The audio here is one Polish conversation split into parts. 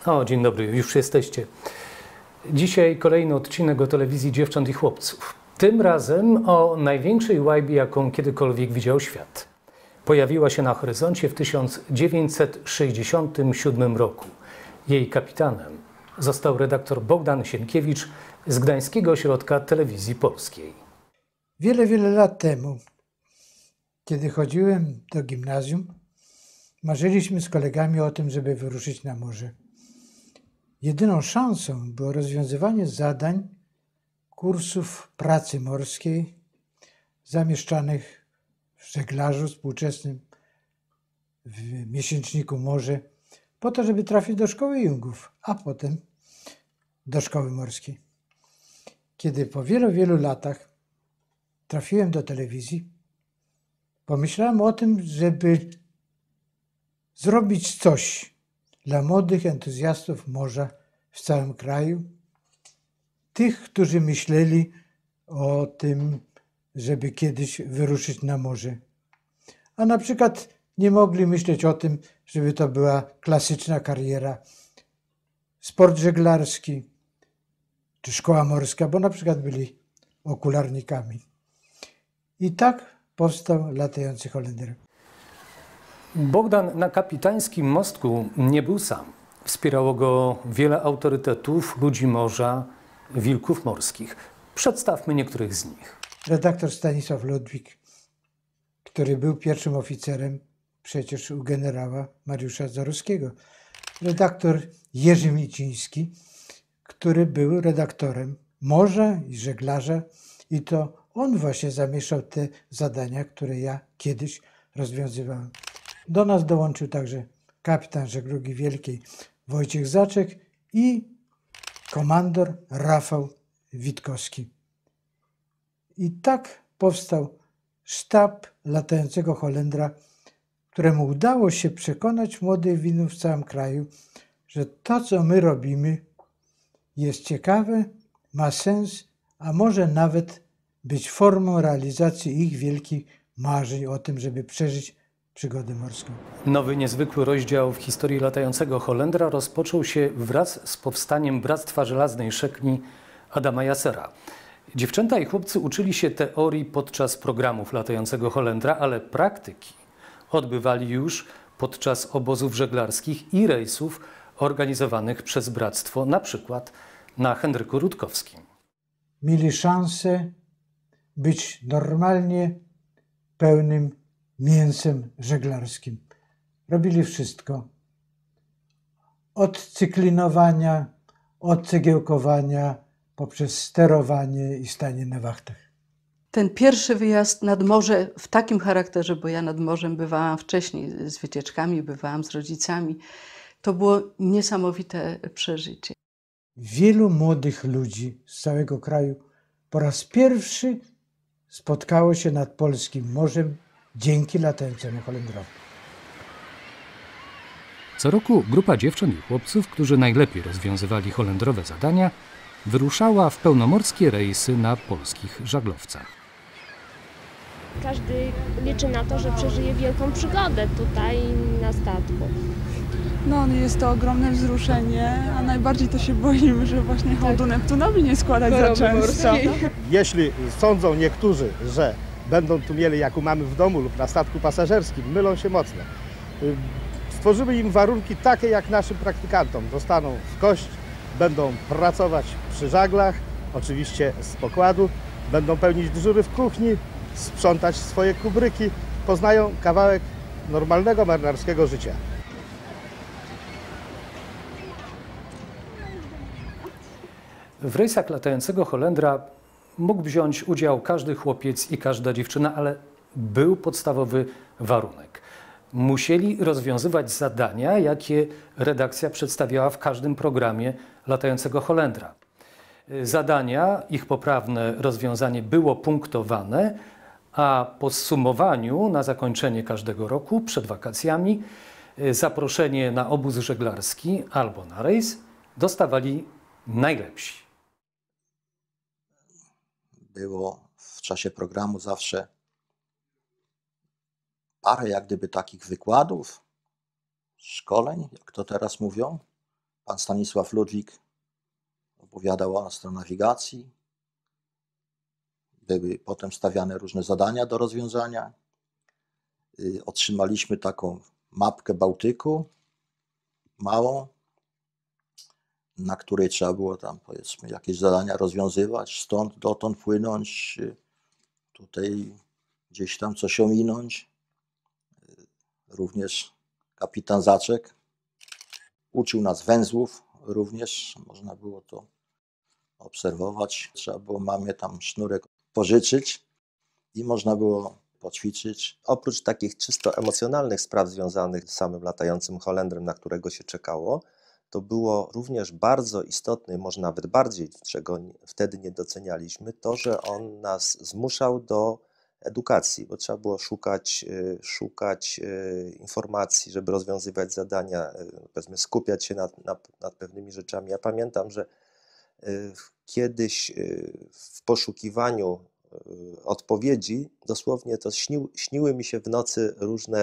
O, dzień dobry, już jesteście. Dzisiaj kolejny odcinek o telewizji dziewcząt i chłopców. Tym razem o największej łajbie, jaką kiedykolwiek widział świat. Pojawiła się na horyzoncie w 1967 roku. Jej kapitanem został redaktor Bogdan Sienkiewicz z Gdańskiego Ośrodka Telewizji Polskiej. Wiele lat temu, kiedy chodziłem do gimnazjum, marzyliśmy z kolegami o tym, żeby wyruszyć na morze. Jedyną szansą było rozwiązywanie zadań kursów pracy morskiej zamieszczanych w Żeglarzu Współczesnym, w miesięczniku Morze, po to, żeby trafić do szkoły jungów, a potem do szkoły morskiej. Kiedy po wielu latach trafiłem do telewizji, pomyślałem o tym, żeby zrobić coś dla młodych entuzjastów morza w całym kraju, tych, którzy myśleli o tym, żeby kiedyś wyruszyć na morze. A na przykład nie mogli myśleć o tym, żeby to była klasyczna kariera, sport żeglarski czy szkoła morska, bo na przykład byli okularnikami. I tak powstał Latający Holender. Bogdan na kapitańskim mostku nie był sam. Wspierało go wiele autorytetów, ludzi morza, wilków morskich. Przedstawmy niektórych z nich. Redaktor Stanisław Ludwik, który był pierwszym oficerem przecież u generała Mariusza Zaruskiego. Redaktor Jerzy Miciński, który był redaktorem morza i żeglarza, i to on właśnie zamieszał te zadania, które ja kiedyś rozwiązywałem. Do nas dołączył także kapitan żeglugi wielkiej Wojciech Zaczek i komandor Rafał Witkowski. I tak powstał sztab Latającego Holendra, któremu udało się przekonać młodych winów w całym kraju, że to, co my robimy, jest ciekawe, ma sens, a może nawet być formą realizacji ich wielkich marzeń o tym, żeby przeżyć przygodę morską. Nowy, niezwykły rozdział w historii Latającego Holendra rozpoczął się wraz z powstaniem Bractwa Żelaznej Szekli Adama Jasera. Dziewczęta i chłopcy uczyli się teorii podczas programów Latającego Holendra, ale praktyki odbywali już podczas obozów żeglarskich i rejsów organizowanych przez Bractwo, na przykład na Henryku Rutkowskim. Mieli szansę być normalnie pełnym mięsem żeglarskim. Robili wszystko. Od cyklinowania, od cegiełkowania, poprzez sterowanie i stanie na wachtach. Ten pierwszy wyjazd nad morze w takim charakterze, bo ja nad morzem bywałam wcześniej z wycieczkami, bywałam z rodzicami, to było niesamowite przeżycie. Wielu młodych ludzi z całego kraju po raz pierwszy spotkało się nad polskim morzem dzięki Latającemu Holendrowi. Co roku grupa dziewcząt i chłopców, którzy najlepiej rozwiązywali holendrowe zadania, wyruszała w pełnomorskie rejsy na polskich żaglowcach. Każdy liczy na to, że przeżyje wielką przygodę tutaj na statku. No, jest to ogromne wzruszenie, a najbardziej to się boimy, że właśnie hołdu Neptunowi nie składać za często. Jeśli sądzą niektórzy, że będą tu mieli, jak mamy w domu lub na statku pasażerskim, mylą się mocno. Stworzymy im warunki takie jak naszym praktykantom. Dostaną w kość, będą pracować przy żaglach, oczywiście z pokładu, będą pełnić dyżury w kuchni, sprzątać swoje kubryki, poznają kawałek normalnego marynarskiego życia. W rejsach Latającego Holendra mógł wziąć udział każdy chłopiec i każda dziewczyna, ale był podstawowy warunek. Musieli rozwiązywać zadania, jakie redakcja przedstawiała w każdym programie Latającego Holendra. Zadania, ich poprawne rozwiązanie było punktowane, a po zsumowaniu na zakończenie każdego roku, przed wakacjami, zaproszenie na obóz żeglarski albo na rejs dostawali najlepsi. Było w czasie programu zawsze parę jak gdyby takich wykładów, szkoleń, jak to teraz mówią, pan Stanisław Ludwik opowiadał o astronawigacji. Były potem stawiane różne zadania do rozwiązania. Otrzymaliśmy taką mapkę Bałtyku, małą, na której trzeba było tam, powiedzmy, jakieś zadania rozwiązywać, stąd dotąd płynąć, tutaj gdzieś tam coś ominąć. Również kapitan Zaczek uczył nas węzłów, również można było to obserwować. Trzeba było mamie tam sznurek pożyczyć i można było poćwiczyć. Oprócz takich czysto emocjonalnych spraw związanych z samym latającym Holendrem, na którego się czekało, to było również bardzo istotne, może nawet bardziej, czego wtedy nie docenialiśmy, to, że on nas zmuszał do edukacji, bo trzeba było szukać informacji, żeby rozwiązywać zadania, powiedzmy skupiać się nad pewnymi rzeczami. Ja pamiętam, że kiedyś w poszukiwaniu odpowiedzi dosłownie to śniły mi się w nocy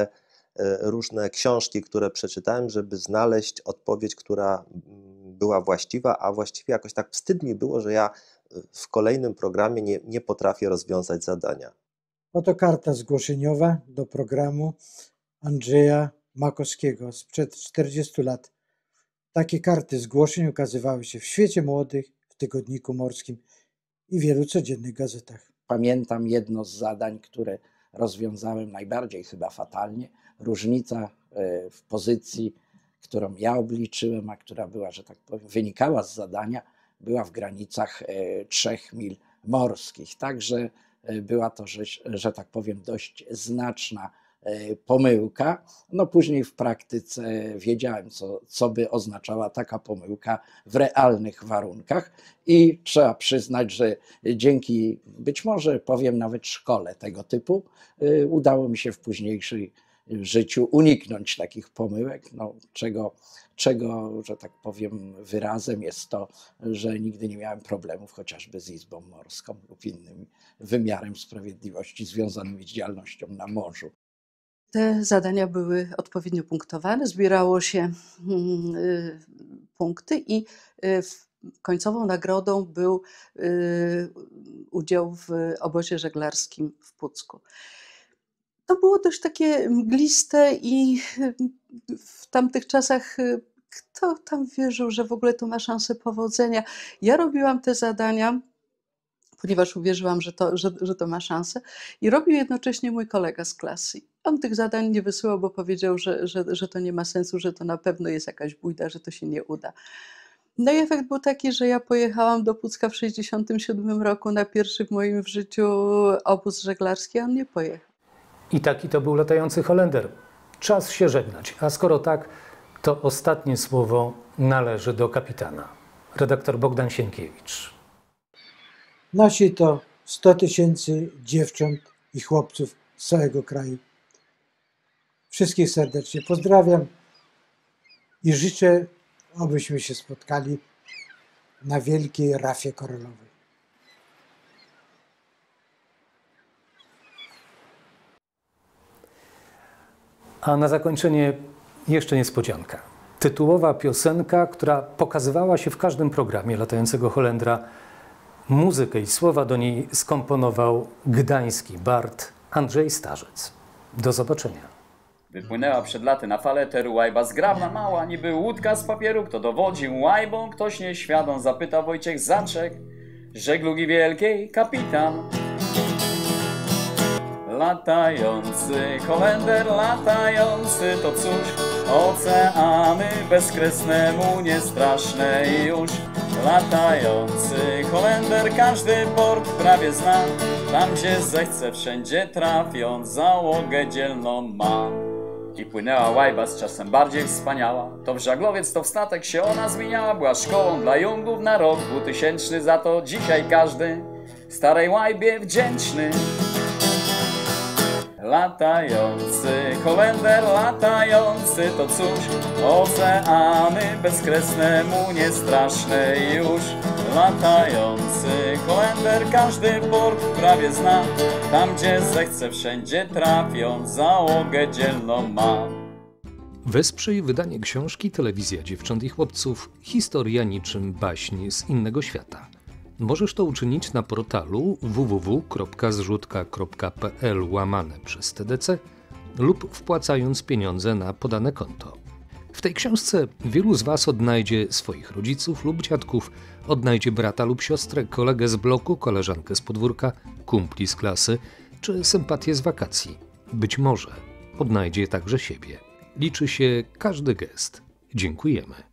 różne książki, które przeczytałem, żeby znaleźć odpowiedź, która była właściwa, a właściwie jakoś tak wstyd mi było, że ja w kolejnym programie nie potrafię rozwiązać zadania. Oto karta zgłoszeniowa do programu Andrzeja Makowskiego sprzed 40 lat. Takie karty zgłoszeń ukazywały się w Świecie Młodych, w Tygodniku Morskim i wielu codziennych gazetach. Pamiętam jedno z zadań, które rozwiązałem najbardziej chyba fatalnie. Różnica w pozycji, którą ja obliczyłem, a która była, że tak powiem, wynikała z zadania, była w granicach 3 mil morskich. Także była to, że tak powiem, dość znaczna pomyłka. No później w praktyce wiedziałem, co by oznaczała taka pomyłka w realnych warunkach i trzeba przyznać, że dzięki być może powiem nawet szkole tego typu udało mi się w późniejszym życiu uniknąć takich pomyłek, no, czego, że tak powiem, wyrazem jest to, że nigdy nie miałem problemów chociażby z Izbą Morską lub innym wymiarem sprawiedliwości związanymi z działalnością na morzu. Te zadania były odpowiednio punktowane, zbierało się punkty i końcową nagrodą był udział w obozie żeglarskim w Pucku. To było dość takie mgliste i w tamtych czasach kto tam wierzył, że w ogóle to ma szansę powodzenia. Ja robiłam te zadania, ponieważ uwierzyłam, że to ma szansę i robił jednocześnie mój kolega z klasy. On tych zadań nie wysyłał, bo powiedział, że to nie ma sensu, że to na pewno jest jakaś bójda, że to się nie uda. No i efekt był taki, że ja pojechałam do Pucka w 1967 roku na pierwszy w moim życiu obóz żeglarski, a on nie pojechał. I taki to był latający Holender. Czas się żegnać, a skoro tak, to ostatnie słowo należy do kapitana. Redaktor Bogdan Sienkiewicz. Nosi to 100 000 dziewcząt i chłopców z całego kraju. Wszystkich serdecznie pozdrawiam i życzę, abyśmy się spotkali na wielkiej rafie koralowej. A na zakończenie jeszcze niespodzianka. Tytułowa piosenka, która pokazywała się w każdym programie latającego Holendra. Muzykę i słowa do niej skomponował gdański bard Andrzej Starzec. Do zobaczenia. Wypłynęła przed laty na falę teru łajba zgrabna mała, niby łódka z papieru. Kto dowodził łajbą, ktoś nieświadom, zapytał Wojciech Zaczek, żeglugi wielkiej kapitan. Latający Holender, latający, to cóż, oceany bezkresnemu niestraszne już. Latający Holender każdy port prawie zna, tam gdzie zechce wszędzie trafiąc załogę dzielną ma. I płynęła łajba z czasem bardziej wspaniała, to w żaglowiec, to w statek się ona zmieniała. Była szkołą dla jungów na rok 2000, za to dzisiaj każdy starej łajbie wdzięczny. Latający Holender, latający, to cóż, oceany bezkresnemu niestraszne już. Latający Holender każdy port prawie zna, tam gdzie zechce wszędzie trafiąc załogę dzielną ma. Wesprzyj wydanie książki Telewizja Dziewcząt i Chłopców Historia niczym baśń z innego świata. Możesz to uczynić na portalu www.zrzutka.pl/TDC lub wpłacając pieniądze na podane konto. W tej książce wielu z Was odnajdzie swoich rodziców lub dziadków, odnajdzie brata lub siostrę, kolegę z bloku, koleżankę z podwórka, kumpli z klasy czy sympatię z wakacji. Być może odnajdzie także siebie. Liczy się każdy gest. Dziękujemy.